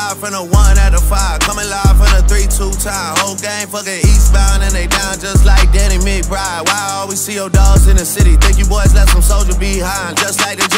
live from the 1 at the 5. Coming live from the 3-2 time. Whole game fucking eastbound and they down just like Danny McBride. Why I always see your dogs in the city? Think you boys left some soldier behind, just like the